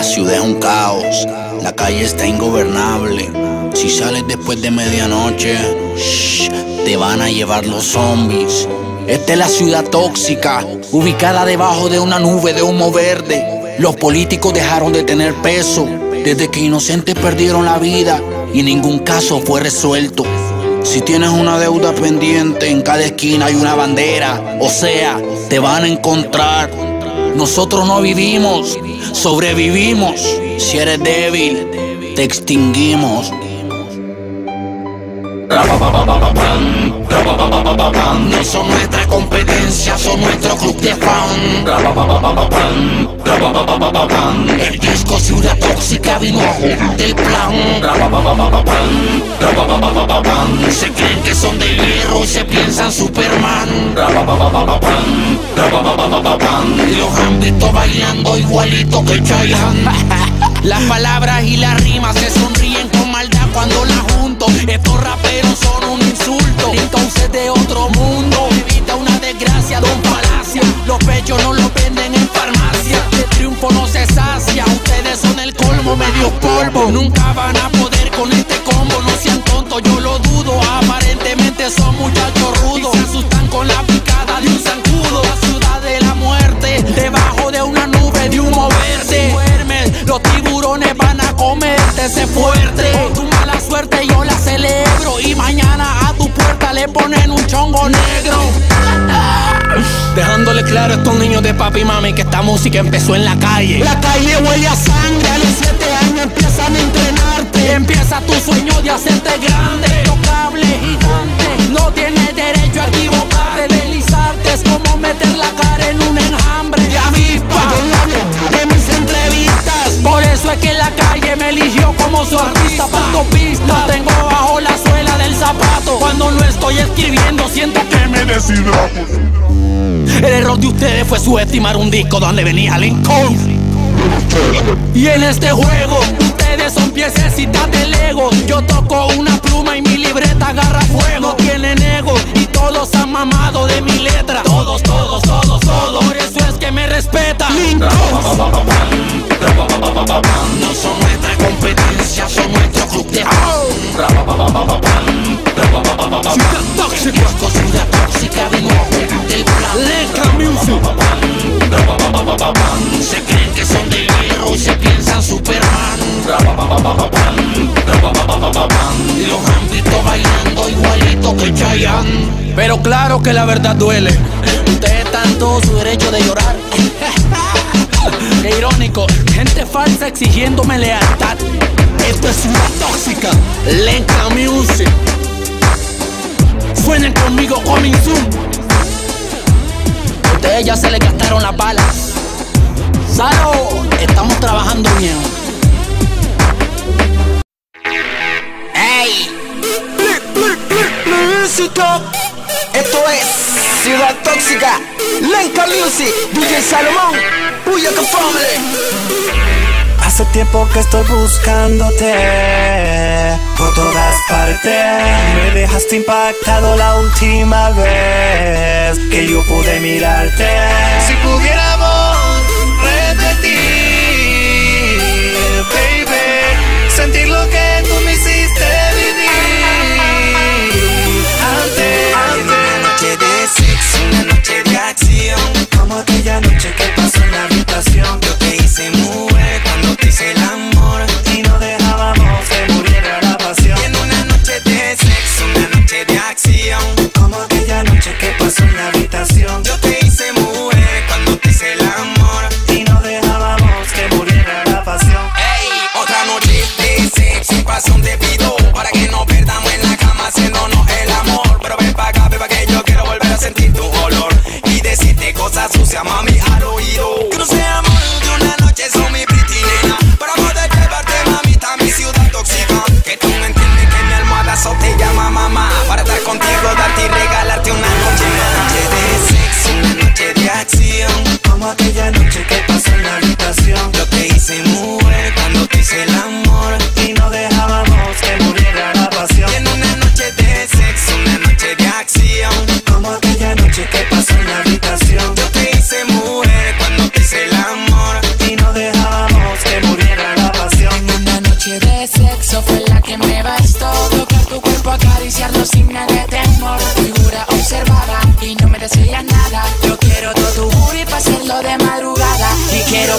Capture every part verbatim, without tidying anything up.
ciudad es un caos, la calle está ingobernable. Si sales después de medianoche, shh, te van a llevar los zombies. Esta es la ciudad tóxica, ubicada debajo de una nube de humo verde. Los políticos dejaron de tener peso desde que inocentes perdieron la vida y ningún caso fue resuelto. Si tienes una deuda pendiente, en cada esquina hay una bandera, o sea, te van a encontrar. Nosotros no vivimos, sobrevivimos. Si eres débil, te extinguimos. No son nuestra competencia, son nuestro club de fan. El disco Ciudad Tóxica vino a joder del plan. Se creen que son de hierro y se piensan Superman. Y los han visto bailando igualito que Chayanne. Las palabras y las rimas se sonríen con maldad cuando las junto. Estos raperos son un insulto, entonces de otro mundo. Evita una desgracia, don Palacio. Los pechos no los venden en farmacia. El triunfo no se sacia. Ustedes son el colmo, medio polvo. Nunca van a poder con este combo. No sean tontos, yo lo dudo. Aparentemente son muchachos rudos y se asustan con la picada de un zancudo. La ciudad de la muerte, debajo de una nube de humo verde. Duermes, los tiburones van a comerte, sé fuerte. Con tu mala suerte yo la celebro y mañana a tu puerta le ponen un chongo negro. Dejándole claro a estos niños de papi y mami que esta música empezó en la calle. La calle huele a sangre, a los siete años empiezan a entrenarte. Empieza tu sueño de hacerte grande. Tocable, gigante, no tienes derecho a equivocarte. Deslizarte es como meter la cara en un enjambre de avispa. De mis entrevistas, por eso es que la calle me eligió como su artista. Punto pista, no tengo bajo la suela del zapato. Cuando no estoy escribiendo siento que me deshidrato. El error de ustedes fue subestimar un disco donde venía Lincoln. Y en este juego, ustedes son piececitas de Lego. Yo toco una pluma y mi libreta agarra fuego. No tienen ego y todos han mamado de mi letra. Todos, todos, todos, todos. Por eso es que me respetan. Lincoln. No son nuestra competencia, son nuestro club de fan. Ciudad Tóxica. Ciudad Tóxica vino a jugar del plan. Lenka Music. Se creen que son de hierro y se piensan Superman. Y los han visto bailando igualito que Chayanne. Pero claro que la verdad duele. Ustedes están todo su derecho de llorar. Qué irónico, gente falsa exigiéndome lealtad. Esto es Ciudad Tóxica, Lenka Music. Suenen conmigo, coming soon. Ustedes ya se les gastaron las balas. ¡Salud! Estamos trabajando bien. ¡Ey! Música. Esto es Ciudad Tóxica, Lenka Music, D J Salomón, Buyaka Family. Hace tiempo que estoy buscándote por todas partes. Me dejaste impactado la última vez que yo pude mirarte. Si pudiéramos repetir, baby, sentir lo que tú me hiciste vivir. Antes, una noche de sexo, una noche de acción, como aquella noche que pasó en la habitación. Yo te hice mover cuando te hice el amor y no dejábamos que muriera la pasión. Y en una noche de sexo, una noche de acción, como aquella noche que pasó en la habitación. Yo te hice mover cuando te hice el amor.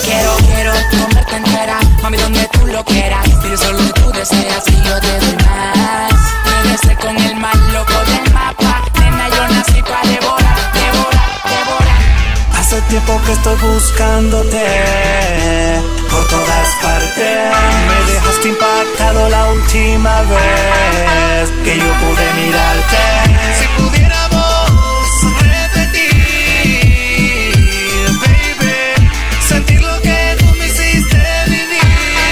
Quiero, quiero comerte entera, mami, donde tú lo quieras. Pide solo lo que tú deseas y yo te doy más. Quédese con el más loco del mapa. Nena, yo nací pa' devorar, devorar, devorar. Hace tiempo que estoy buscándote por todas partes. Me dejaste impactado la última vez que yo pude mirarte. Si pudiéramos repetir, baby, sentir lo que tú me hiciste vivir.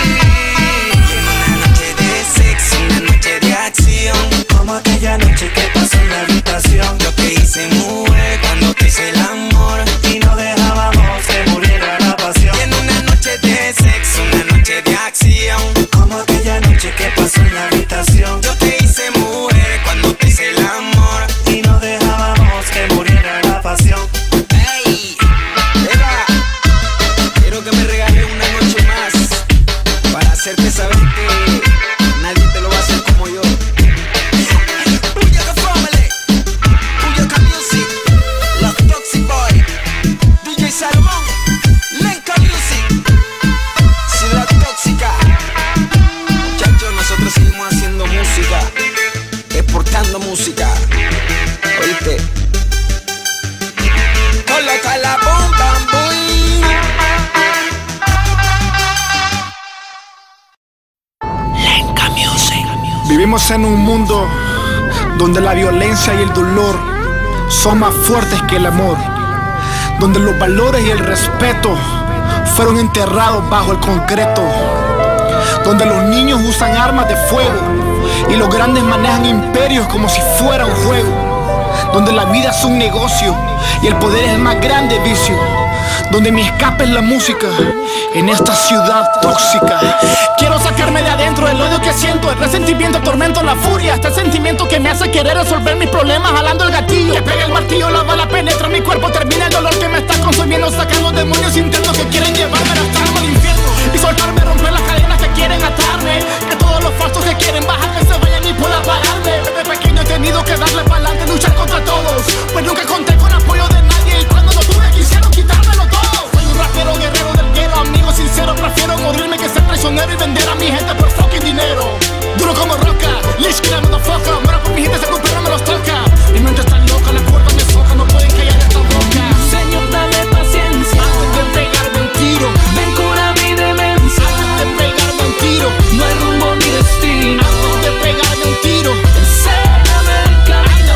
Una noche de sexo, una noche de acción, como aquella noche que pasó en la habitación. Yo te hice mujer cuando te hice el amor y no dejábamos que muriera la pasión. Y en una noche de sexo, una noche de acción, como aquella noche que pasó en la habitación. Yo te hice mujer cuando te hice el amor y no dejábamos que muriera la pasión. Hey, Eva, quiero que me regales una noche más para hacerte saber que nadie te lo va a hacer como yo. Booyaka Family, Booyaka Music, Los Toxic Boy, D J Salomón, Lenka Music, Ciudad Tóxica. Muchachos, nosotros seguimos haciendo música, exportando música. ¿Oíste? Coloca la bomba, boy. Lenka Music. Vivimos en un mundo donde la violencia y el dolor son más fuertes que el amor, donde los valores y el respeto fueron enterrados bajo el concreto, donde los niños usan armas de fuego y los grandes manejan imperios como si fuera un juego, donde la vida es un negocio y el poder es el más grande vicio, donde mi escape es la música en esta ciudad tóxica. Quiero sacarme de adentro el odio que siento, el resentimiento, el tormento, la furia, este sentimiento que me hace querer resolver mis problemas jalando el gatillo. Que pega el martillo, la bala penetra mi cuerpo, termina el dolor que me está consumiendo, sacando demonios internos que quieren llevarme hasta el infierno y soltarme, romper las cadenas que quieren atarme, que todos los falsos que quieren bajarme se vayan y puedan pararme. Desde pequeño he tenido que darle para adelante, luchar contra todos, pues nunca conté con apoyo de nadie y cuando lo tuve quisieron quitármelo todo. Soy un rapero guerrero del guero, amigo sincero, prefiero morirme que ser traicionero y vender a mi gente por fucking dinero. Duro como roca, Lich Killer, motherfucker, muero por mi gente, se recupera, me los toca. Mi mente está loca, la cuerda me soca, no pueden callar esta boca. Señor, dame paciencia antes de pegarme un tiro, ven cura mi demencia antes de pegarme un tiro, no hay rumbo ni destino antes de pegarme un tiro, enséñame el camino.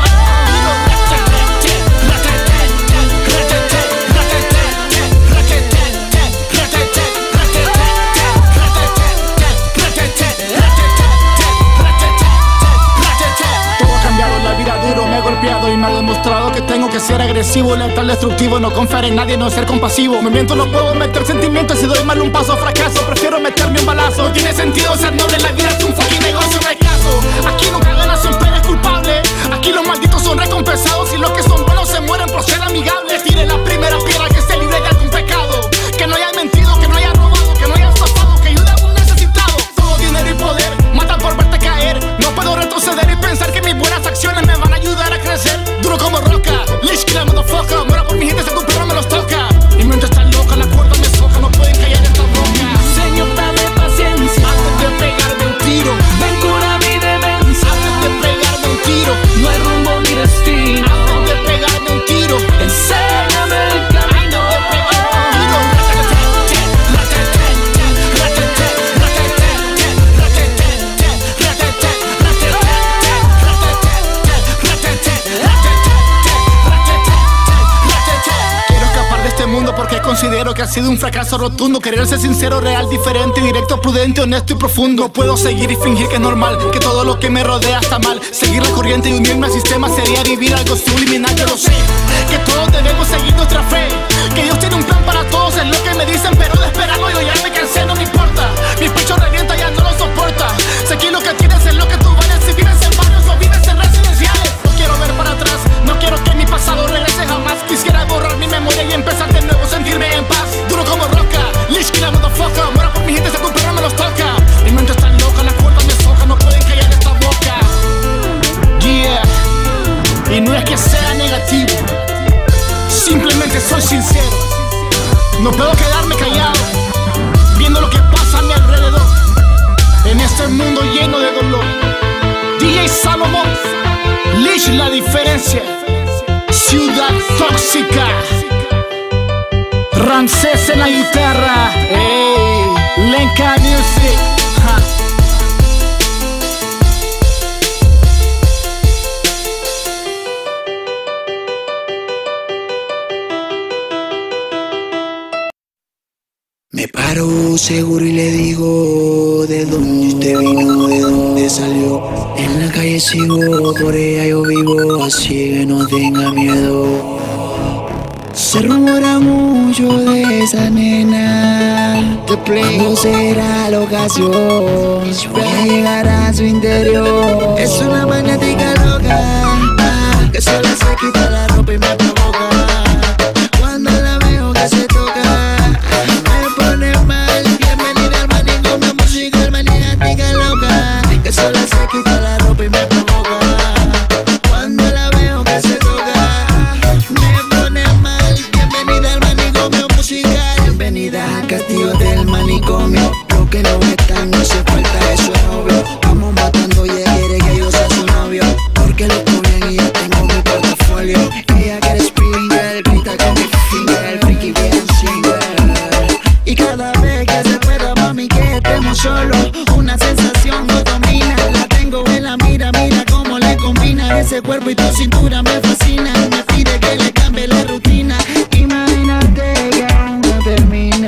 Y me ha demostrado que tengo que ser agresivo, letal, destructivo, no confiar en nadie, no ser compasivo. Me miento, no puedo meter sentimientos, si doy mal un paso fracaso, prefiero meterme un balazo. No tiene sentido ser noble, la vida es un fucking negocio, no hay caso. Aquí nunca gana, siempre eres culpable. Aquí los malditos son recompensados y los que son buenos se mueren por ser amigables. Tire la primera piedra que se libre de algún pecado, que no haya mentido, que no haya robado, que no haya estafado, que ayude a un necesitado. Todo dinero y poder matan por verte caer. No puedo retroceder y pensar que mis buenas acciones me van a ayudar a crecer. Duro como roca, Lich Killer, motherfucker, muero por mi gente, se recupera, me los toca. Mi mente está loca, la cuerda me soca, no pueden callar esta boca. Señor, dame paciencia antes de pegarme un tiro, ven cura mi demencia antes de pegarme un tiro, no hay rumbo ni destino antes de pegarme un tiro, enséñame el camino. Porque considero que ha sido un fracaso rotundo. Querer ser sincero, real, diferente, directo, prudente, honesto y profundo. No puedo seguir y fingir que es normal, que todo lo que me rodea está mal. Seguir la corriente y unirme al sistema sería vivir algo subliminal. Yo lo sé, que todos debemos seguir nuestra fe, que Dios tiene un plan para todos, es lo que me dicen, pero de esperarlo yo ya me cansé, no me importa. Mi pecho revienta, ya no lo soporta. Sé que lo que tienes es lo que tú vales, si vives en barrios o vives en residenciales. No quiero ver para atrás, no quiero que mi pasado regrese jamás. Quisiera borrar mi memoria y empezar de nuevo, sentirme en paz. Duro como roca, Lich Killer, motherfucker, muero por mi gente, se recupera, me los toca. Mi mente está loca, la cuerda me soca, no pueden callar esta boca. Yeah, y no es que sea negativo, simplemente soy sincero. No puedo quedarme callado viendo lo que pasa a mi alrededor, en este mundo lleno de dolor. D J Salomón, Lish La Diferencia, Ciudad Tóxica, Ramsés en la guitarra, hey, Lenka Music, ja. Me paro seguro y le digo de dónde usted vino, de dónde salió. En la calle sigo, por ella yo vivo, así que no tenga miedo. Se rumora mucho de esa nena, ¿cuándo será la ocasión? Voy a llegar a su interior. Es una magnética loca, que solo se quita la ropa y me provoca. Cuando la veo que se toca, me pone mal. Bienvenida al manicomio musical, maniática loca, que solo se quita la ropa y me provoca. Cuando la veo que se toca, me pone mal. Bienvenida al manicomio musical, bienvenida al castillo del manicomio. Lo que no están no hace falta, eso es obvio. Vamos matando y ella quiere que yo sea su novio, porque lo cubren y ya tengo mi portafolio. Ella quiere springer, grita con mi finger, freaky bien single. Y cada vez que se pueda, mami, que estemos solos, una sensación nos domina. La tengo en la mira, mira cómo le combina ese cuerpo y tu cintura me fascina. Me pide que le cambie la rutina. Imagínate que aún no termina,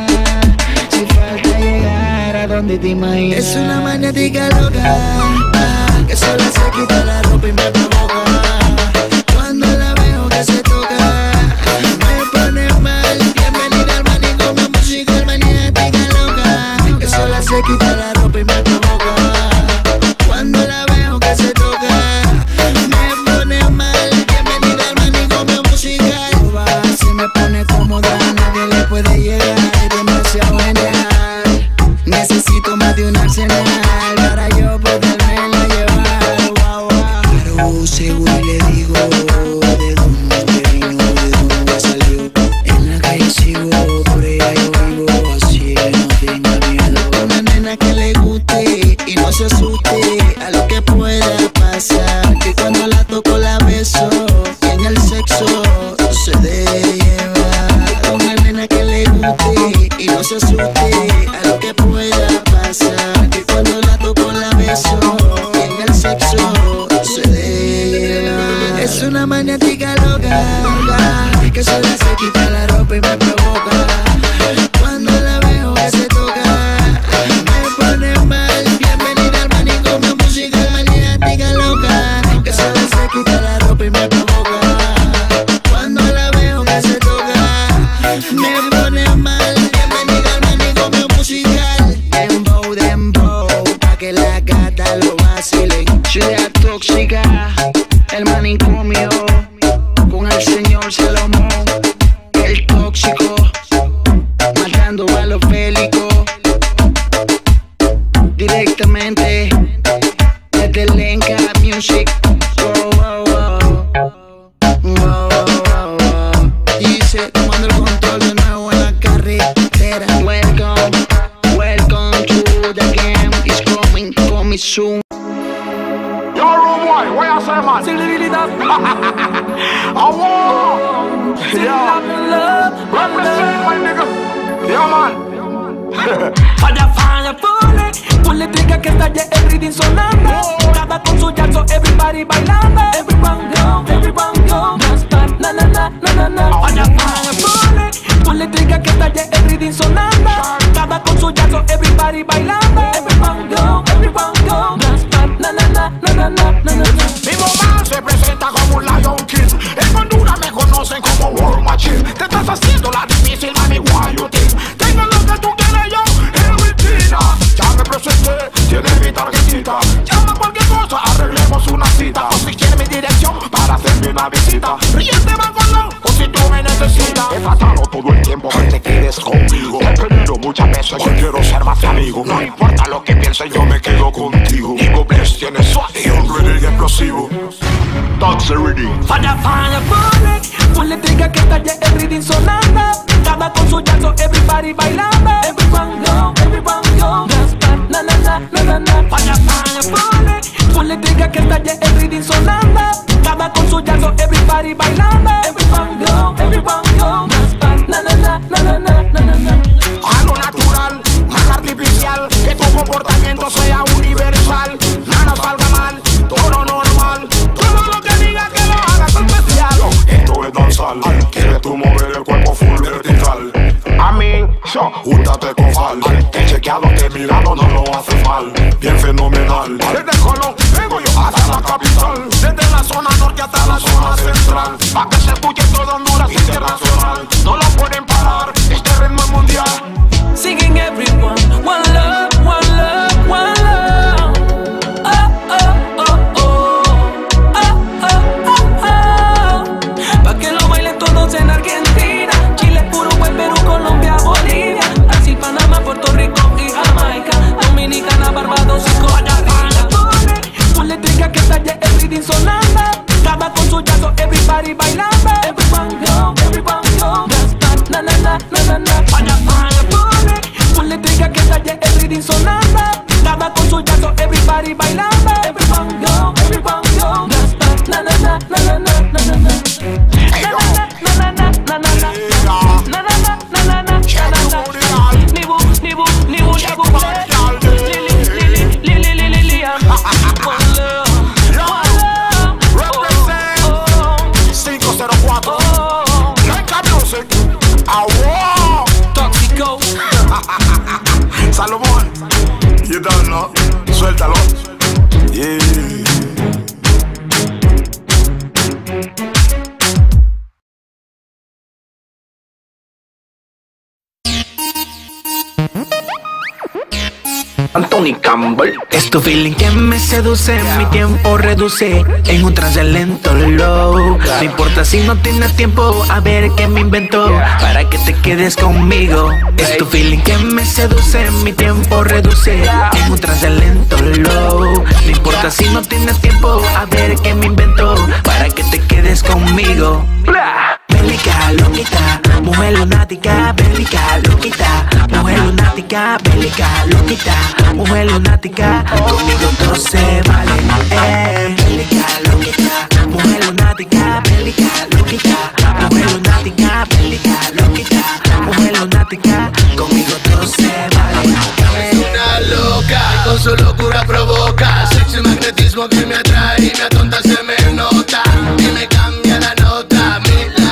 si falta llegar a donde te imaginas. Es una magnética loca, que solo se quita la ropa y me provoca. Cuando la veo que se toca, me pone mal. Bienvenida al manicomio musical, maniática loca, que solo se quita la ropa y me provoca. Cuando la veo que se toca, me pone mal. Bienvenida al manicomio musical. Se me pone cómoda, nadie le puede llegar, es demasiado genial. Necesito más de un arsenal para yo podérmela llevar. Wow, wow. Pero seguro y le digo de dónde usted vino, de dónde salió. En la calle sigo, por ella yo vivo, así que no tenga miedo. Una nena que le guste y no se asuste a lo que pueda pasar, que cuando la toco la beso y en el sexo se deje llevar. Una nena que le guste y no se asuste a lo que pueda pasar, que cuando la toco la beso y en el sexo se deje llevar. Es una magnética loca, que solo se quita la ropa y me provoca. Cuando la veo que se toca, me pone mal. Bienvenida al manicomio musical, maniática loca, que solo se quita la ropa y me provoca. Cuando la veo que se toca, me pone mal. Bienvenida al manicomio musical. Dembow, dembow, pa' que la gata lo vacilen. Ciudad Tóxica, el manicomio, con el señor Salomón, el tóxico, matando a los bélicos, directamente desde Lenka Music. Wow, wow, wow. Wow, wow, wow. Dice, tomando el control de nuevo en la carretera. Welcome, welcome to the game. It's coming, coming soon. Yo, rude boy, what you say, man? Still really that I want. Yeah. Represent, my nigga. Yeah, man. Falla, falla, pule, pule triga que está ya el reading sonando. Cada con su jazzo, everybody bailando. Everyone go, everyone go. Dance part, na na na na na na. Falla, falla, pule, pule triga que está ya el reading sonando. Cada con su jazzo, everybody bailando. Everyone go, everyone go. Dance part, na na na na na na na na. Mi mamá se presenta como un Lion King. En Honduras me conocen como War Machine. Te estás haciendo la difícil, mami, why you think? Tengo lo que tú quieres yo, en rutina. Ya me presenté, tiene mi tarjetita. Llama cualquier cosa, arreglemos una cita. O si quieres mi dirección para hacerme una visita. Ríete, Mancolón, o si tú me necesitas. He tratado todo el tiempo que te quedes conmigo. Te he pedido muchas veces que quiero ser más amigo. No importa lo que pienses, yo me quedo contigo. Digo, Bless tiene suave y un ready explosivo. Toxic ready. Falla, falla, pule, pule triga que está ya el reading sonando. cada con su yazo, everybody bailando. Everyone go, everyone go. Gaspar, na na na na na na. Falla, falla, pone. Ponle triga que estalle el ritmo sonando. Cada con su yazo, everybody bailando. Everyone go, everyone go. Gaspar, na na na na na na na na. Algo natural, nada artificial, que tu comportamiento sea universal, nada salga mal, todo normal, todo lo que diga que lo hagas especial. Esto es danzal, quieres tú mover el cuerpo full vertical. A mí, yo, júntate con Fal, te chequeado, te mirado, no lo haces mal, bien fenomenal. Desde Colón vengo yo hasta la capital, desde la zona norte hasta la zona central, pa' que se escuche todo Honduras internacional. No lo pueden parar, este ritmo es mundial. Singing everyone, one love, one love, one love. Oh, oh, oh, oh. Oh, oh, oh, oh. Pa' que lo bailen todos en Argentina, Chile, Uruguay, Perú, Colombia, Bolivia, Brasil, Panamá, Puerto Rico y Jamaica, Dominicana, Barbados y Costa Rica. Ponle triga que estalle el ritmo sonando. Cada con su yazo, everybody bailando. Everyone go, everyone go. Gaspar, na na na na na na. Falla, falla, pone. Ponle triga que estalle el ritmo sonando. Cada con su yazo, everybody bailando. Everyone go, everyone go. Gaspar, na na na na na na na na. Na na na na na na na na. Na na na na na na na na. Nibu, nibu, nibu, nibu. Lili, lili, lili, lili, lili. One love. cinco cero cuatro Blanca Music. Awo Tóxico. Salomón, you don't know. Suéltalo. Yeah. Anthony Campbell. Es tu feeling que me seduce, mi tiempo reduce en un trance lento low. No importa si no tienes tiempo, a ver qué me invento para que te quedes conmigo. Es tu feeling que me seduce, mi tiempo reduce en un trance lento low. No importa si no tienes tiempo, a ver qué me invento para que te quedes conmigo. Bélica, loquita, mujer lunática, bélica, loquita, mujer lunática, bélica, loquita, mujer lunática, conmigo todo se vale. Eh, bélica, loquita, mujer lunática, bélica, loquita, mujer lunática, bélica, loquita, mujer lunática, conmigo todo se vale. Es una loca y con su locura provoca sexy magnetismo que me atrae y me atonta, se me nota y me cambia la nota.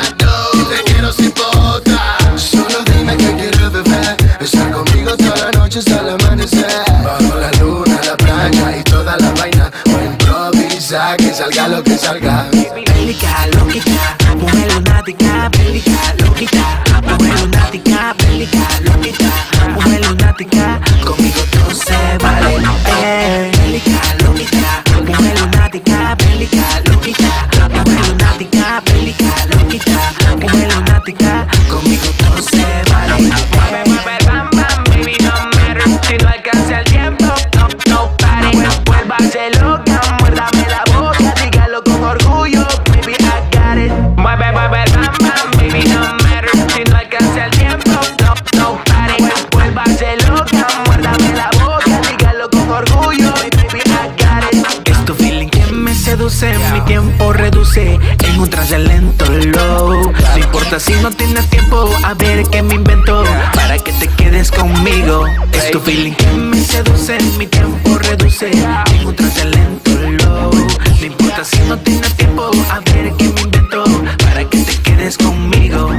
Sin potra. Solo dime que quieres beber, estar conmigo toda la noche hasta el amanecer. Bajo la luna, la playa y toda la vaina. O improvisa, que salga lo que salga. Bélica, loquita, mujer lunática, bélica, loquita, mujer lunática, bélica, loquita, mujer lunática, conmigo todo se vale. Eh, bélica, loquita, mujer lunática, bélica, loquita, mujer lunática, bélica, loquita, mujer lunática, conmigo todo se vale. Mueve, mueve, bam, bam, baby, no matter. Si no alcanza el tiempo, no, no pare. Vuélvase loca, muérdame la boca, dígalo con orgullo, baby, I got it. Mueve, mueve, bam, bam, baby, no matter. Si no alcanza el tiempo, no, no pare. Vuélvase loca, muérdame la boca, dígalo con orgullo, baby, I got it. Es tu feeling que me seduce, mi tiempo reduce en un trance lento low. No importa si no tienes tiempo, a ver qué me invento para que te quedes conmigo. Es tu feeling que me seduce, mi tiempo reduce en un trance lento low. No importa si no tienes tiempo, a ver qué me invento para que te quedes conmigo.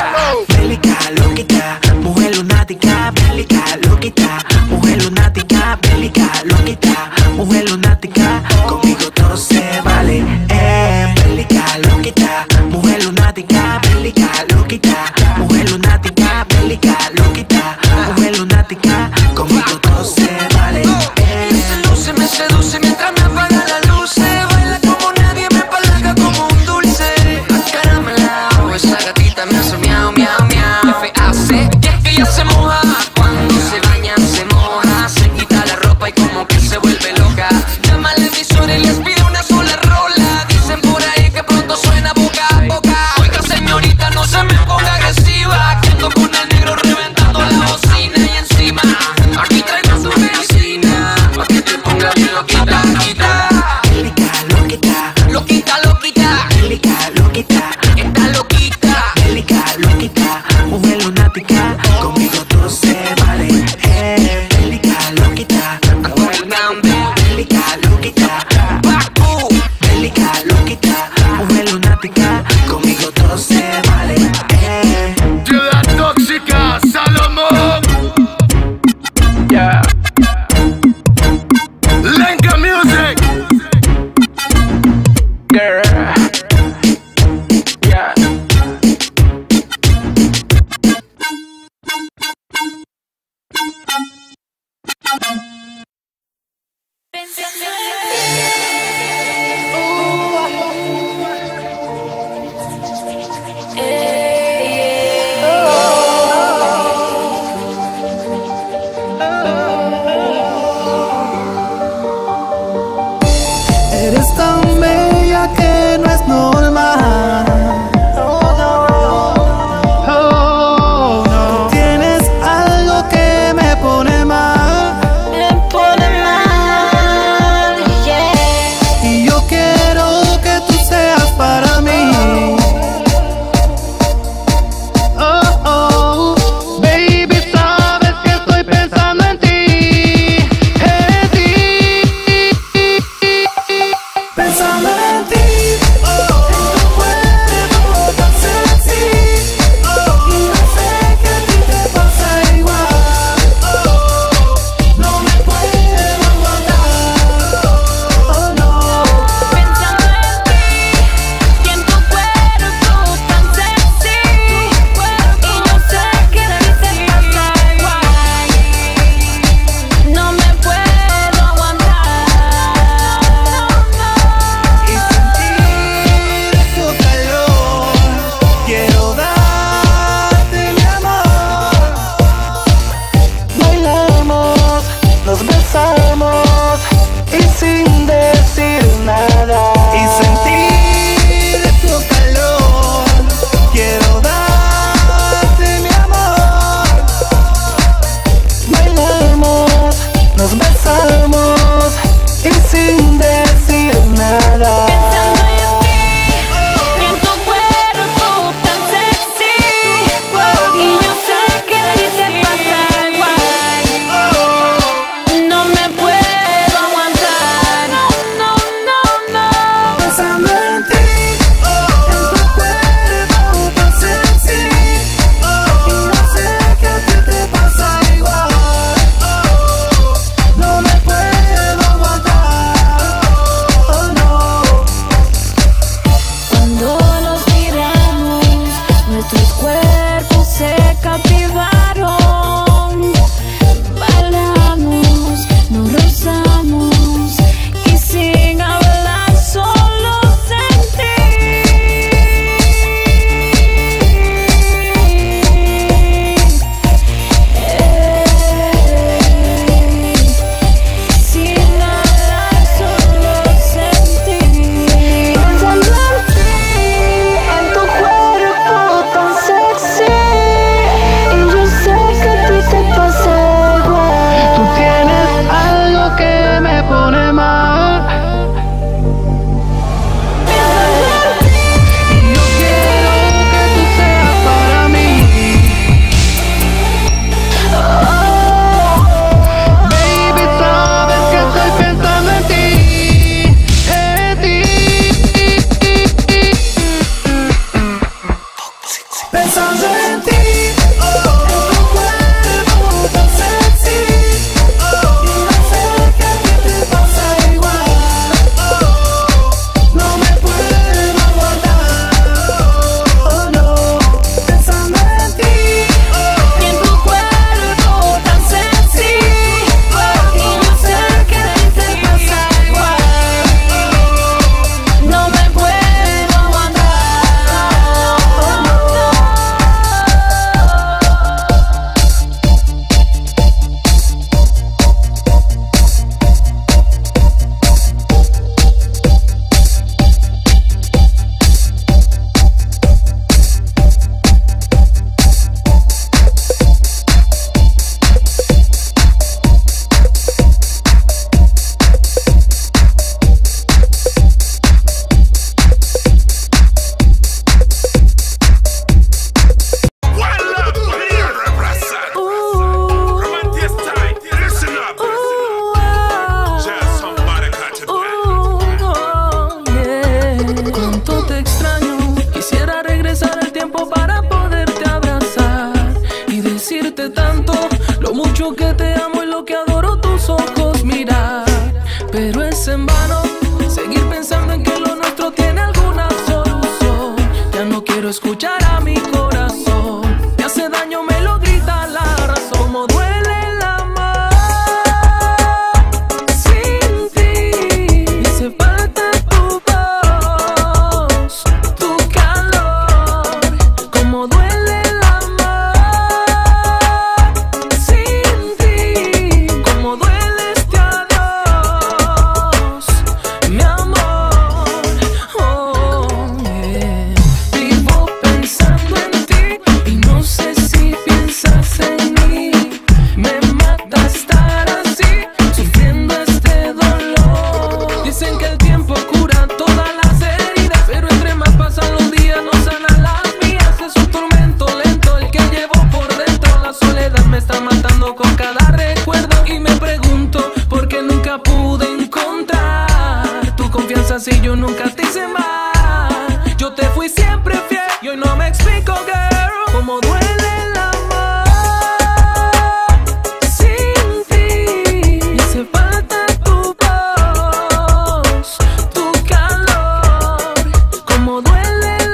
Bélica, loquita, mujer lunática, bélica, loquita, mujer lunática, bélica, loquita, mujer lunática, conmigo todo se vale. Eh, bélica, loquita, mujer lunática, bélica, loquita, mujer lunática, bélica, loquita, mujer lunática, conmigo todo se vale. Eh, Me seduce, me seduce mientras me apaga la luz. Se baila como nadie, me empalaga como un dulce. Acaramelao, esa gatita me hace miau, miau, miau. F A C, y es que ella se moja. Cuando se baña se moja, se quita la ropa y como que se vuelve loca. Llama al emisor y les pide una sola rola. Dicen por ahí que pronto suena boca a boca. Oiga señorita, no se me ponga agresiva, que ando con tanto, lo mucho que te amo y lo que adoro tus ojos mirar. Pero es en vano seguir pensando en que lo nuestro tiene alguna solución. Ya no quiero escuchar a mi corazón, me hace daño, me lo grita la razón. Como duele el amor sin ti, me hace falta tu voz, tu calor. Como duele el amor sin ti, como duele este adiós, mi amor. Oh, yeah. Vivo pensando en ti y no sé si piensas en mí. Me mata estar así, sufriendo este dolor. Dicen que el tiempo cura todas las heridas, pero entre más pasan los días no sanan las mías. Es un tormento lento el que llevo por dentro. La soledad me está matando con cada recuerdo. Y me pregunto por qué nunca pude encontrar tu confianza si yo nunca te hice mal. Yo te fui siempre fiel y hoy no me explico, girl, cómo duele el amor sin ti. Me hace falta tu voz, tu calor. Cómo duele el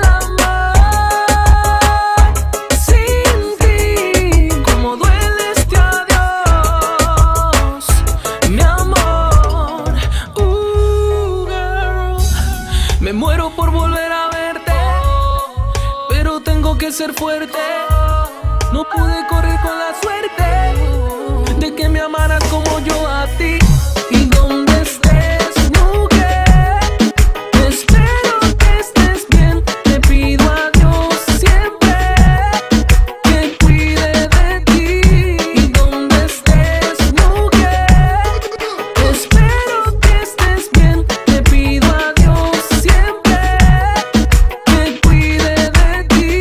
amor sin ti, cómo duele este adiós, mi amor. Uh, girl. Me muero por volver a verte, pero tengo que ser fuerte. No pude correr con la suerte de que me amaras como yo a ti. Y donde estés, mujer, espero que estés bien. Te pido a Dios siempre que cuide de ti. Y donde estés, mujer, espero que estés bien. Te pido a Dios siempre que cuide de ti.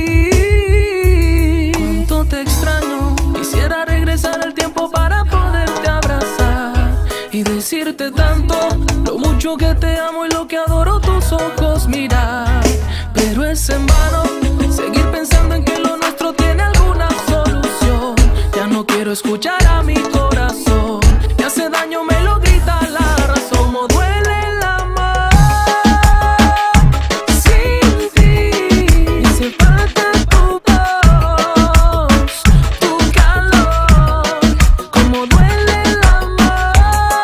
Cuánto te extraño, quisiera regresar al tiempo para poderte abrazar y decirte tanto, lo mucho que te amo y lo que adoro tus ojos mirar. Pero es en vano seguir pensando en que lo nuestro tiene alguna solución. Ya no quiero escuchar a mi corazón, me hace daño, me lo grita la razón. Como duele el amor sin ti, me hace falta tu voz, tu calor. Como duele el amor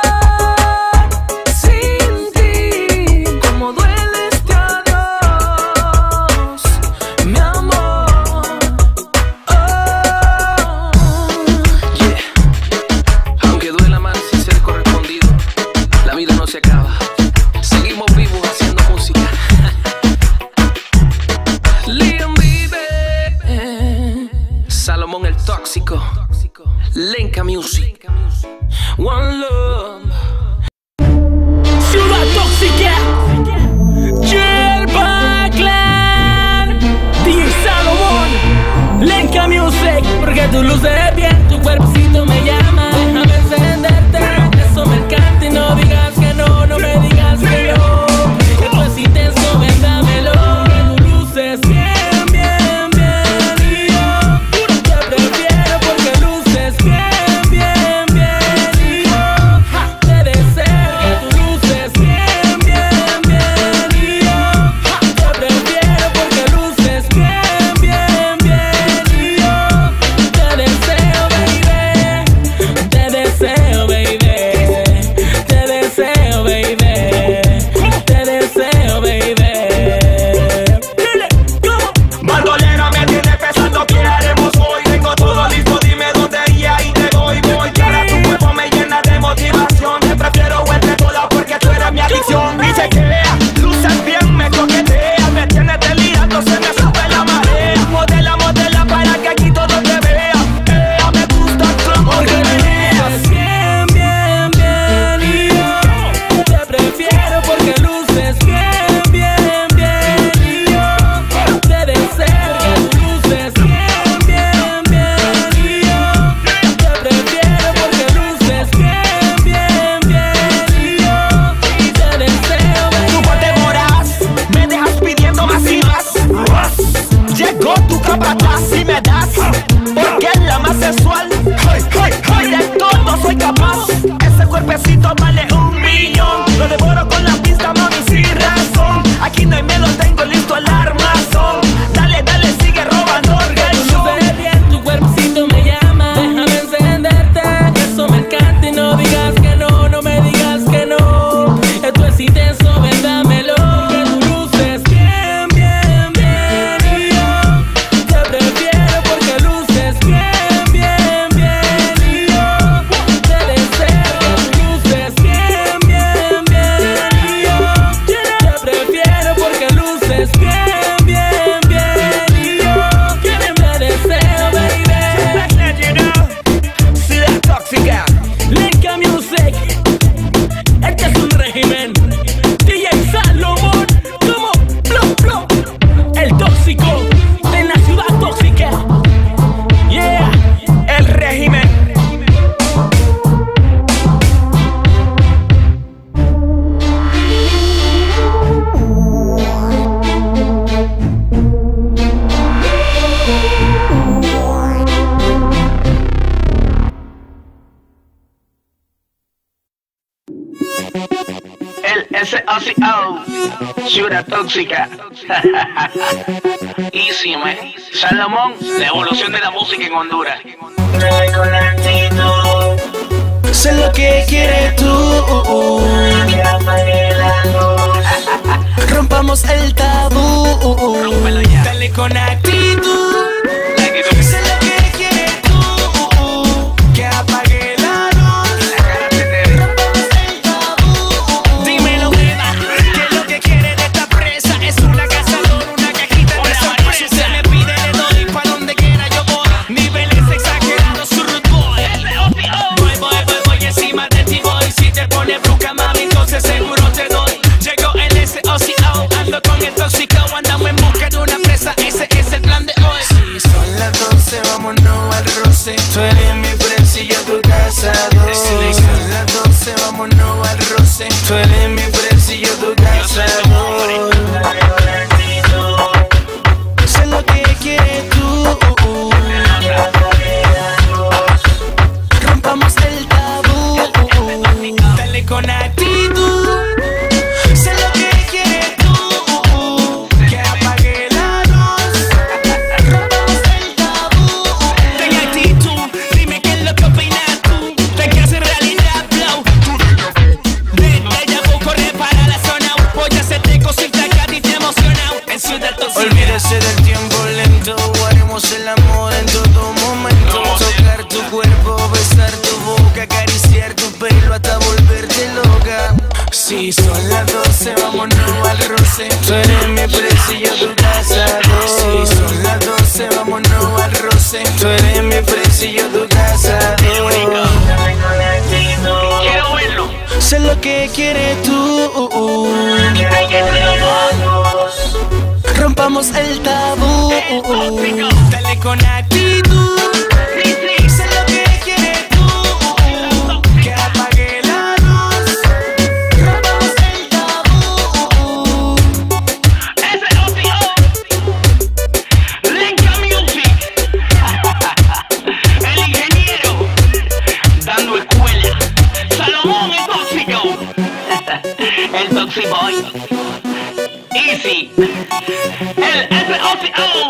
sin ti, como duele este adiós, mi amor. Oh, yeah. Aunque duela más sin ser correspondido, la vida no se acaba. Seguimos vivos haciendo música. Liam vive, Salomón el tóxico, Lenka Music, One Love. Ciudad tóxica, Yerba Clan, D J Salomón, Lenka Music. Porque tú luces bien, tu cuerpecito me llama. Déjame encenderte, eso me encanta. Y no digas que no, no me digas que no. Esto es intenso, ven dámelo. Tú luces bien, bien, bien. Y yo te prefiero porque luces bien, bien, bien. Y yo te deseo que tú luces bien, bien, bien. Y yo te prefiero porque luces bien, bien, bien. Y yo te deseo, baby. El S O C O, Ciudad Tóxica. Easy, man. Salomón, la evolución de la música en Honduras. Sé lo que quieres tú, que apague la luz. Rompamos el tabú, dale con actitud. Sé lo que quieres tú, que apague la luz. Rompamos el tabú. Dímelo, beba, que lo que quiere de esta presa es una cazadora, una cajita de sorpresa. Se me pide, le doy pa' donde quiera yo voy. Niveles exagerados, su root boy. Voy, voy, voy, voy encima de ti, voy. Si te pones brusca, mami, entonces seguro te doy. Llegó el S O C O, ando con el tóxico, andamos en busca de una presa, ese es el plan de hoy. Si son las doce, vámonos al roce. Tú eres mi precio, tu cazador. Si son las doce, vámonos al roce. Tú eres mi precio, tu cazador. Sé lo que quieres tú, rompamos el tabú, dale con actitud. Sé lo que quieres tú, que apague la luz. Rompamos el tabú. Ten actitud, dime qué es lo que opinas tú. Te que hacer realidad, flow. De ella vu, corre para la zona. Voy a hacerte cositas que a ti te emocionan. En Ciudad Tóxica. Olvídese del tiempo lento, haremos el amor en todo momento. Tocar tu cuerpo, besar tu boca, acariciar tu pelo hasta volverte loca. Si son las doce, vámonos al roce. Tú eres mi precio, tu cazador. Si son las doce, vámonos al roce. Tú eres mi precio, tu cazador. Quiero verlo. Sé lo que quieres tú, rompamos el tabú, dale con actitud. Sé lo que quieres tú, que apague la luz. Rompamos el tabú. S O C O, Lenka Music. El ingeniero dando escuela. Salomón, el tóxico. El Toxic Boy. Easy. El S O C O.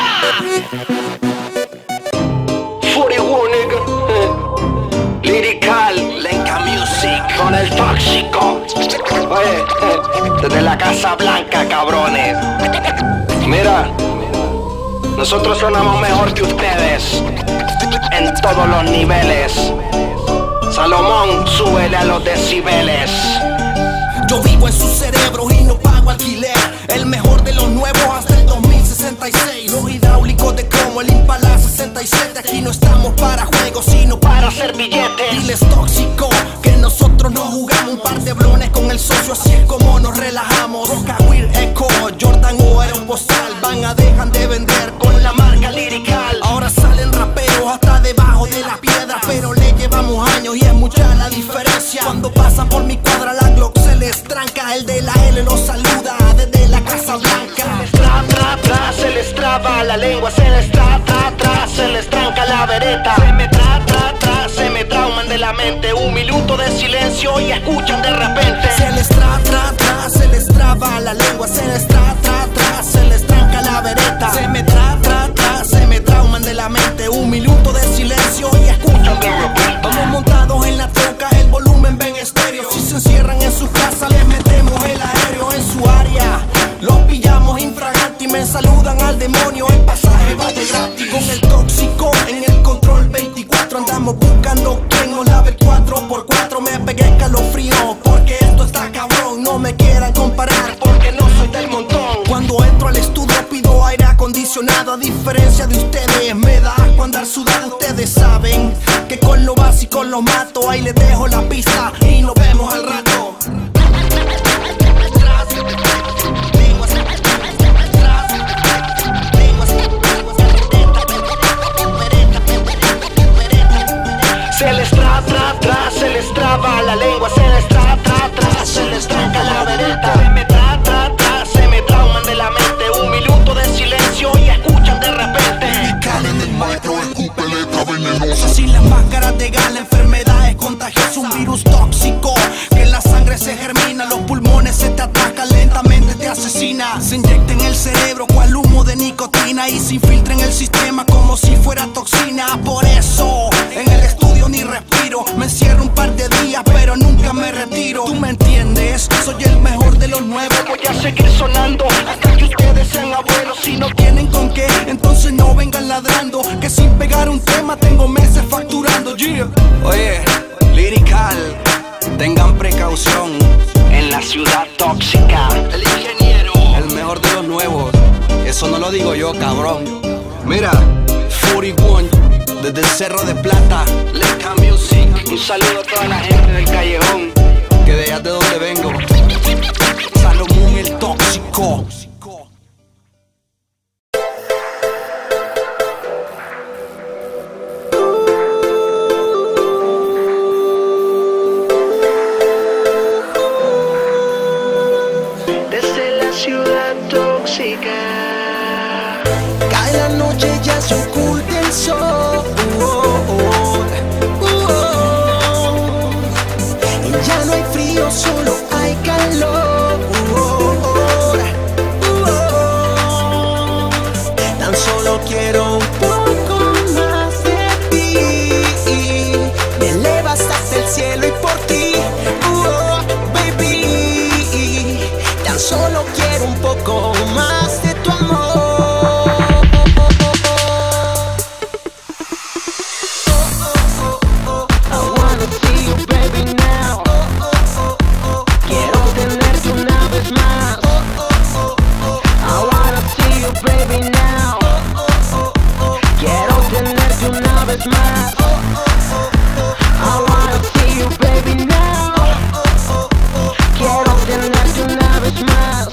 cuarenta y uno, nigga. Lyrical, Lenka Music. Con el tóxico. Oye, desde la Casa Blanca, cabrones. Mira, nosotros sonamos mejor que ustedes. En todos los niveles. Salomón, súbele a los decibeles. Yo vivo en su cerebro y no pago alquiler. El mejor de los nuevos hasta el dos mil sesenta y seis. Los hidráulicos de cromo, el Impala sesenta y siete. Aquí no estamos para juegos, sino para hacer billetes. Diles tóxico, que nosotros no jugamos. Un par de blones con el socio, así es como nos relajamos. Roca, Weir, Echo, Jordan o Aeropostal. Van a dejar de vender con la marca Lyrical. Ahora salen raperos hasta debajo de la piedra, pero le llevamos años y es mucha la diferencia. Cuando pasan por mi cuadra la Glock se les tranca. El de la L los saluda desde la Casa Blanca. Se les tra, tra, tra, se les traba la lengua. Se les tra, tra, tra, se les tranca la vereta. Se me tra, tra, tra, se me trauman de la mente. Un minuto de silencio y escuchan de repente. Se les tra, tra, tra, se les traba la lengua. Se les tra, tra, tra, se les tranca la vereta. Se me tra, tra, tra, se me trauman de la mente. Un minuto de silencio y escuchan de repente. Vamos montados en la troca, el volumen ven estéreo. Si se encierran en su casa, les metemos el aéreo en su área. Los pillamos infragante y me saludan al demonio. El pasaje va de gratis. Con el tóxico en el control veinticuatro. Andamos buscando quien nos lave el cuatro por cuatro. Me pegué escalofrío porque esto está cabrón. No me quieran comparar porque no soy del montón. Cuando entro al estudio pido aire acondicionado. A diferencia de ustedes, me da asco andar sudado. Ustedes saben que con lo básico lo mato. Ahí les dejo la pista y nos vemos al rato. Se les tra, tra, tra, se les traba la lengua. Se les tra, tra, tra, se les tranca la vereta. Se me tra, tra, tra, se me trauman de la mente. Un minuto de silencio y escuchan de repente. Lyrical en el micro, escupe letra venenosa. Sin las máscaras de gas, la enfermedad es contagiosa. Un virus tóxico que en la sangre rutina y se infiltra en el sistema como si fuera toxina. Por eso en el estudio ni respiro, me encierro un par de días pero nunca me retiro. ¿Tú me entiendes? Soy el mejor de los nuevos. Voy a seguir sonando hasta que ustedes sean abuelos. Si no tienen con qué, entonces no vengan ladrando, que sin pegar un tema tengo meses facturando. Yeah. Oye, Lyrical, tengan precaución en la ciudad tóxica. El ingeniero, el mejor de los nuevos. Eso no lo digo yo, cabrón. Mira, cuarenta y uno, desde el Cerro de Plata, Leca Music. Un saludo a toda la gente del callejón, que de allá de donde vengo. Salomón el tóxico. Ciudad tóxica. Cae la noche, ya se oculta el sol. Uh, oh, oh, uh, oh. Y ya no hay frío, solo hay calor. Uh, oh, oh, uh, oh. Tan solo quiero un poco más de ti. Me elevas hasta el cielo y por ti. Uh, oh, baby. Tan solo quiero un poco más de tu amor. I wanna see you, baby, now. Quiero tenerte una vez más. I wanna see you, baby, now. Quiero tenerte una vez más. I wanna see you, baby, now. Quiero tenerte una vez más.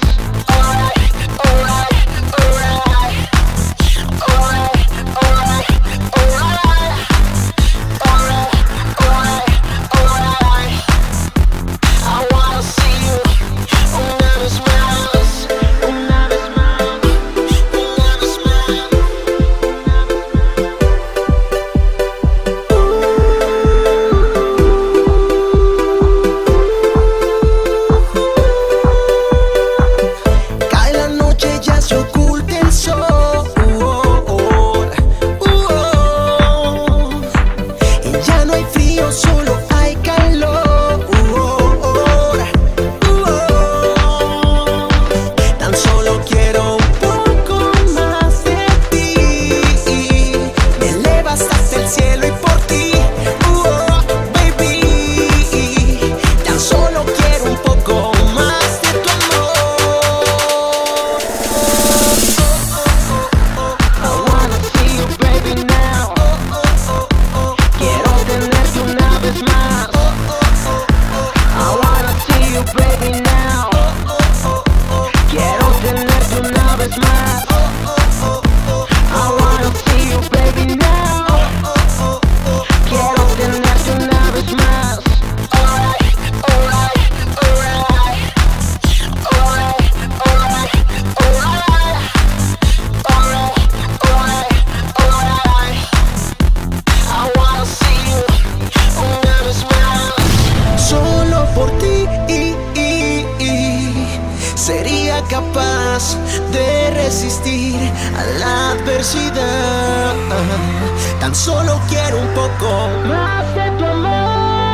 Tan solo quiero un poco más de tu amor.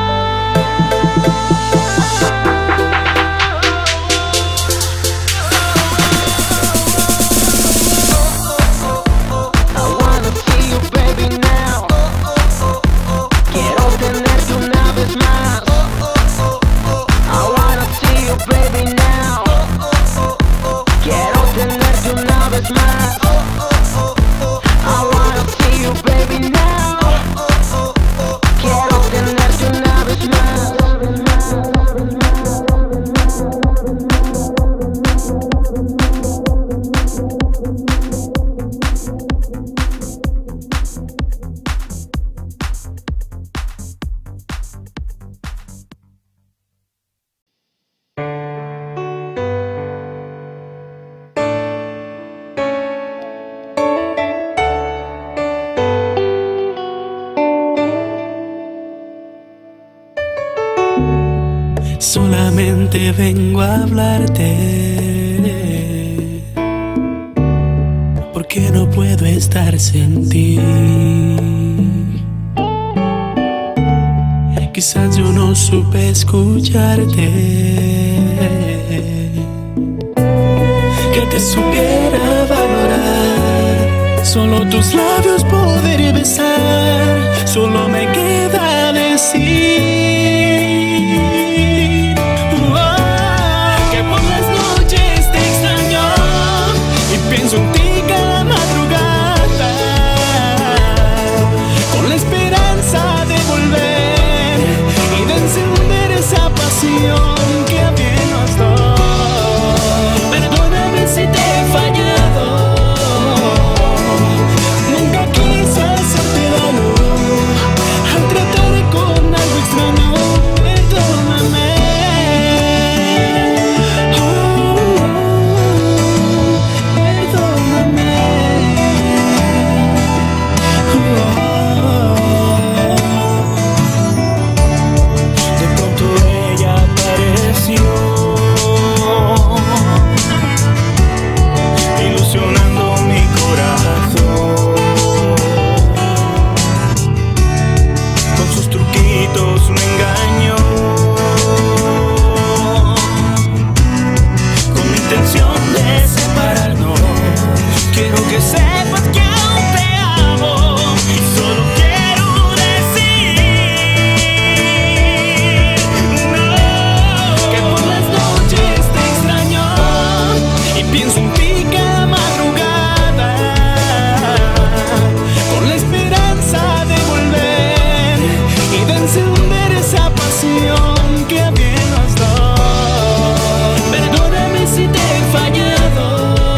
I wanna see you, baby, now. Quiero tenerte una vez más. I wanna see you, baby, now. Quiero tenerte una vez más. I wanna see you, baby, now. Quiero tenerte una vez más. Solamente vengo a hablarte, porque no puedo estar sin ti. Quizás yo no supe escucharte, que te supiera valorar. Solo tus labios poder besar, solo me queda decir oh, que por las noches te extraño y pienso en ti cada madrugada, con la esperanza de volver y de encender esa pasión que había en los dos. Perdóname si te he fallado, nunca quise hacerte daño al tratar con algo extraño. Perdóname, oh, perdóname, oh. De pronto ella apareció, ilusionando mi corazón, con sus truquitos me engañó, con la intención de separarnos. Quiero que sepas que aún te amo y solo quiero decir no, que por las noches te extraño y pienso en ti cada madrugada, con la esperanza de volver y de encender esa pasión que había en los dos. Perdóname si te he fallado,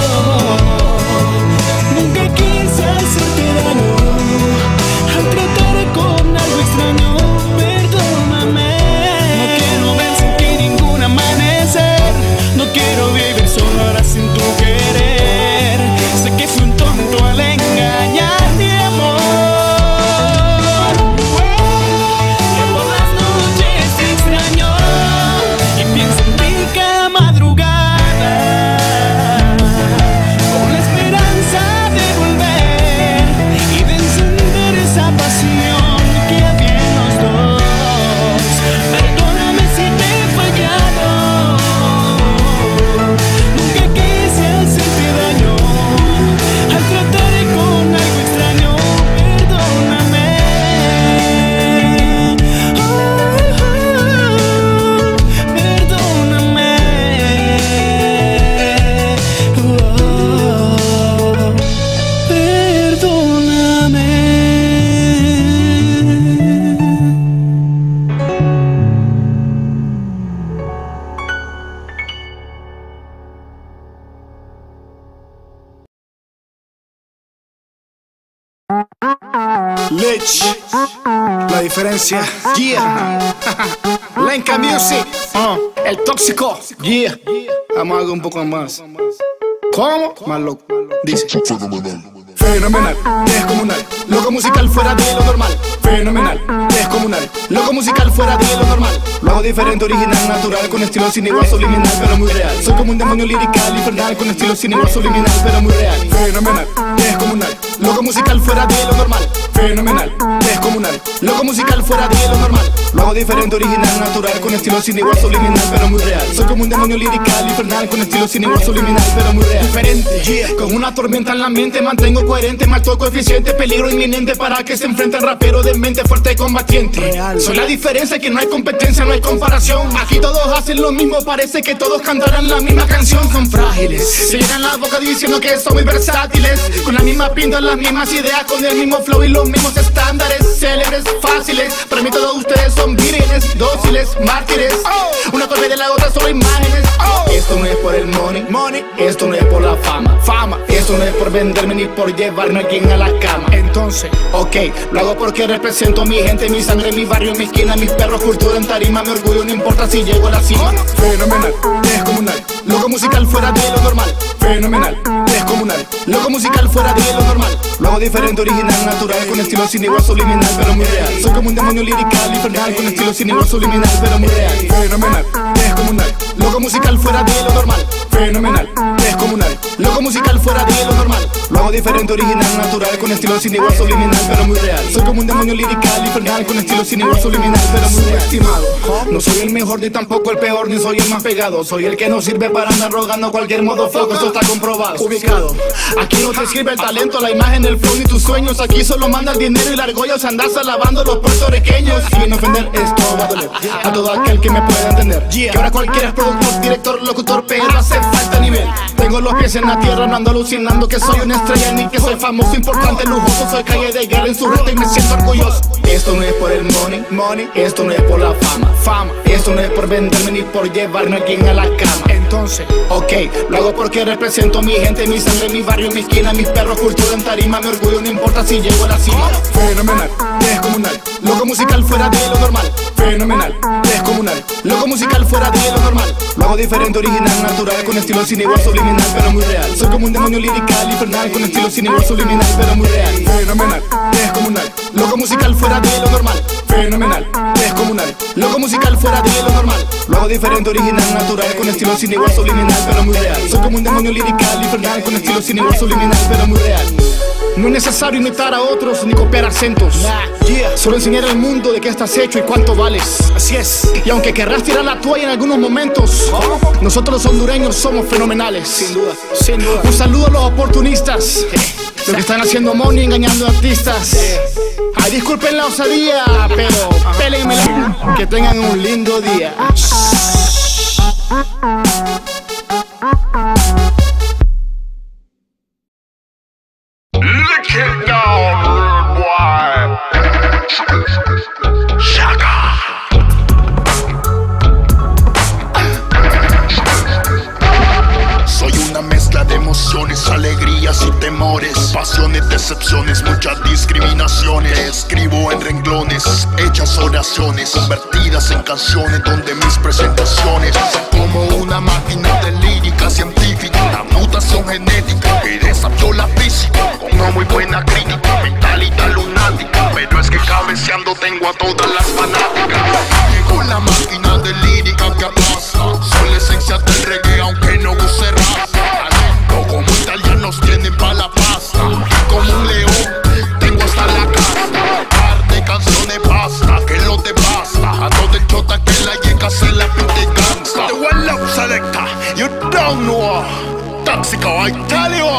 nunca quise hacerte daño al tratar con algo extraño. Perdóname, no quiero ver sin ti ningún amanecer, no quiero vivir solo ahora sin tu querer. Sé que fui un tonto al engañar mi amor, que por las noches te extraño y pienso en ti cada madrugada, con la esperanza de volver y de encender esa pasión que había en los dos. Perdóname si te he fallado, nunca quise hacerte daño al tratar con algo extraño. Perdóname, oh, perdóname, oh, perdóname. Lich, la diferencia, yeah. Lenka Music, uh, el tóxico, yeah. Vamos a algo un poco más. ¿Cómo? Más loco, dice. Fenomenal, descomunal, loco musical fuera de lo normal. Fenomenal, descomunal, loco musical fuera de lo normal. Lo hago diferente, original, natural, con estilo sin igual, subliminal, pero muy real. Soy como un demonio lirical, infernal, con estilo sin igual, subliminal, pero muy real. Fenomenal, descomunal, loco musical fuera de lo normal. Fenomenal, descomunal, loco musical fuera de lo normal. Lo hago diferente, original, natural, con estilo sin igual, subliminal, pero muy real. Soy como un demonio lirical, infernal, con estilo sin igual, subliminal, pero muy real. Diferente, yeah. Con una tormenta en la mente, mantengo coherente, alto coeficiente, peligro inminente para que se enfrenten rapero de mente fuerte combatiente. Real. Soy la diferencia, que no hay competencia, no hay comparación. Aquí todos hacen lo mismo, parece que todos cantarán la misma canción. Son frágiles, se llenan la boca diciendo que son muy versátiles, con la misma pinta, las mismas ideas, con el mismo flow y los mismos estándares, célebres, fáciles. Para mí todos ustedes son vírgenes, dóciles, mártires. Oh. Una copia de la otra, solo imágenes. Oh. Esto no es por el money, money. Esto no es por la fama, fama. Esto no es por venderme ni por llevarme a alguien a la cama. Entonces, ok, lo hago porque represento a mi gente, mi sangre, mi barrio, mi esquina, mis perros, cultura en tarima, mi orgullo, no importa si llego a la cima. Fenomenal, descomunal, loco musical fuera de lo normal. Fenomenal, descomunal, loco musical fuera de lo normal. Lo hago diferente, original, natural, con estilo sin igual, subliminal, pero muy real. Soy como un demonio lirical, infernal, con estilo sin igual, subliminal, pero muy real. Fenomenal, descomunal, loco musical fuera de lo normal. Fenomenal, descomunal, Loco musical fuera de lo normal. Lo hago diferente, original, natural, con estilo sin igual, subliminal, pero muy real. Soy como un demonio lirical, infernal, con estilo sin igual, subliminal, pero muy estimado. No soy el mejor ni tampoco el peor, ni soy el más pegado. Soy el que no sirve para andar rogando cualquier modo foco, esto está comprobado. Ubicado, aquí no te sirve el talento, la imagen, el flow ni tus sueños. Aquí solo manda el dinero y la argolla, o sea, andas alabando a los puertorriqueños. Sin ofender, esto va a doler a todo aquel que me pueda entender. Que ahora cualquiera es productor, director, locutor, pero hace falta nivel. Tengo los pies en la tierra, no ando alucinando que soy una estrella ni que soy famoso, importante, lujoso. Soy calle de guerra en su ruta y me siento orgulloso. Esto no es por el money, money. Esto no es por la fama, fama. Esto no es por venderme ni por llevarme a alguien a la cama. Entonces, ok, lo hago porque represento a mi gente, mi sangre, mi barrio, mi esquina, mis perros, cultura en tarima. Mi orgullo no importa si llego a la cima. Fenomenal, descomunal. Loco musical fuera de lo normal. Fenomenal, descomunal. Loco musical fuera de lo normal. Lo hago diferente, original, natural, con estilo sin igual, subliminal, pero muy real. Soy como un demonio lirical, infernal, con estilo sin igual, subliminal, pero muy real. Fenomenal, descomunal. Loco musical fuera de lo normal. Fenomenal, descomunal. Loco musical fuera de lo normal. Lo hago diferente, original, natural, con estilo sin igual, subliminal, pero muy real. Soy como un demonio lirical, infernal, con estilo sin igual, subliminal, pero muy real. No es necesario imitar a otros ni copiar acentos. Nah, yeah. Solo enseñar al mundo de qué estás hecho y cuánto vales. Así es. Y aunque querrás tirar la toalla en algunos momentos, ¿oh? Nosotros los hondureños somos fenomenales. Sin duda, sin duda. Un saludo a los oportunistas, los que están haciendo money engañando a artistas. Ay, disculpen la osadía, pero pélenmela. Que tengan un lindo día. Lick it down, rude boy. Shaka. Soy una mezcla de emociones, alegrías y temores, pasiones, decepciones, muchas discriminaciones. Escribo en renglones, hechas oraciones, convertidas en canciones donde mis presentaciones son como una máquina de lírica científica, una mutación genética que desafió la física, con una muy buena crítica, mentalidad lunática, pero es que cabeceando tengo a todas las fanáticas. Con la máquina de lírica que aplasta, soy la esencia del reggae aunque no use raza. Talento como italianos tienen pa' la pasta, y como un león tengo hasta la casta. Par de canciones basta, que lo te basta, a todo el chota que la llega se la pinte gangsta. The one love selector, you don't know. Tóxico, I tell you.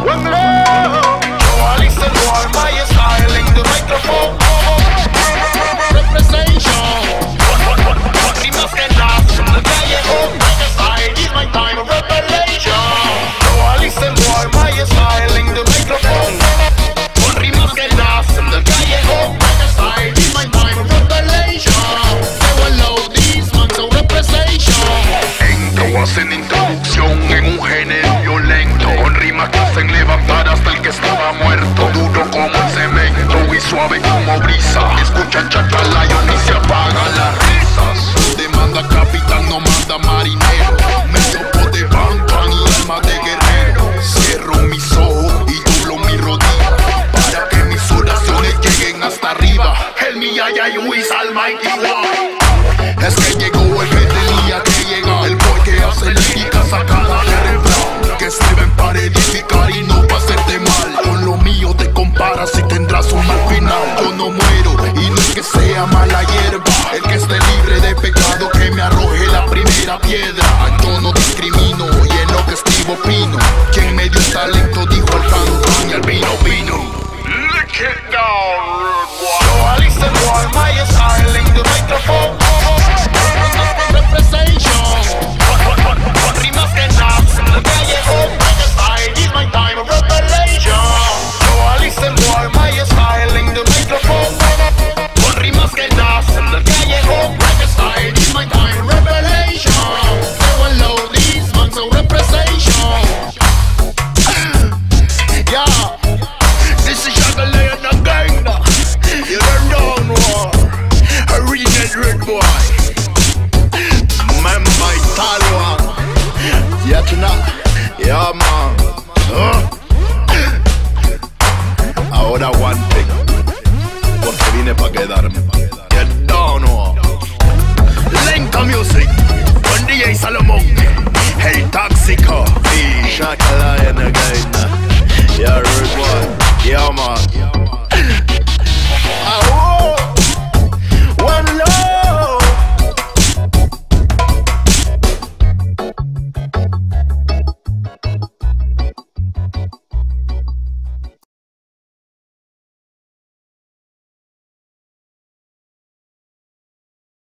Yo listen for my style in the microphone. Representation. Rimas que nacen del callejón. My style is my time of revelation. Yo listen for my style in the microphone. Con rimas que nacen del callejón. My style is my time of revelation. They will load these man so representation. Entro, hacen introducción en un género violento, con rimas que hacen levantar hasta el que estaba muerto. Duro como el cemento y suave como brisa. Escuchan chacalayo ni se apagan las risas. Demanda capitán, no manda marinero. Me topo de banca y alma de guerrero. Cierro mis ojos y doblo mi rodilla para que mis oraciones lleguen hasta arriba. El Miyagi is Almighty One. Es que llegó el día que llega, el boy que hace lírica sacada de refrán, que escriben para edificar y no para hacerte mal. Con lo mío te comparas y tendrás un mal final. Yo no muero y no es que sea mala hierba, el que esté libre de pecado que me arroje la primera piedra. Yo no discrimino y en lo que escribo opino. Quien me dio talento dijo al pan pan y al vino vino. Lick it down, rude boy. Yo listen for my style in the microphone. Representation. Con rimas que nacen del callejón. My style is my time of revelation. Yo listen for my style in the microphone. Con rimas que nacen del callejón. My style is my time of revelation. They will load these man so representation. Yeah. This is Shagalay and the gang. You don't know war. Original red boy. Member Italian. Yeah, tonight. Yeah, man. Huh? Ahora one thing, porque vine pa' quedarme. You don't know. Lenta Music, con D J Salomón, el Tóxico y Shakalaya. Renegade. Yeah, rude boy. Yeah, man.